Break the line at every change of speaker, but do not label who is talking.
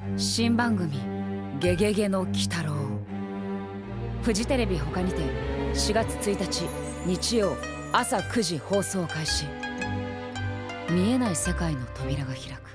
新番組「ゲゲゲの鬼太郎」。フジテレビ他にて4月1日日曜朝9時放送開始。見えない世界の扉が開く。